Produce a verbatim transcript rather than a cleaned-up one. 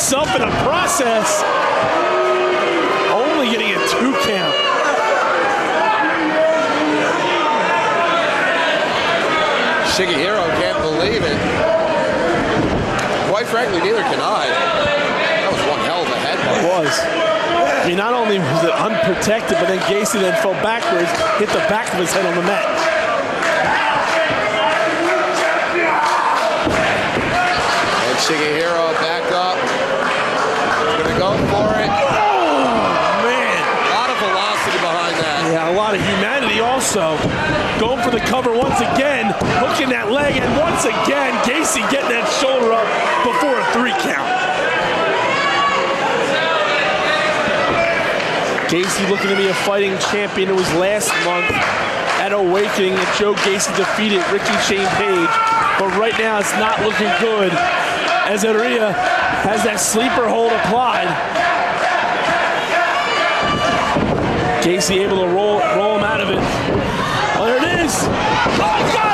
himself in the process. Only getting a two count. Shigehiro can't believe it. Quite frankly, neither can I. That was one hell of a headbutt. It was. I mean, not only was it unprotected, but then Gacy then fell backwards, hit the back of his head on the mat. And Shigehiro back up. Gonna go for it. Oh, man. A lot of velocity behind that. Yeah, a lot of humanity also. Going for the cover once again, hooking that leg, and once again, Gacy getting that shoulder up before a three count. Gacy looking to be a fighting champion. It was last month at Awakening that Joe Gacy defeated Ricky Shane Page. But right now it's not looking good as Araya has that sleeper hold applied. Gacy able to roll, roll him out of it. Oh, there it is. Oh, God!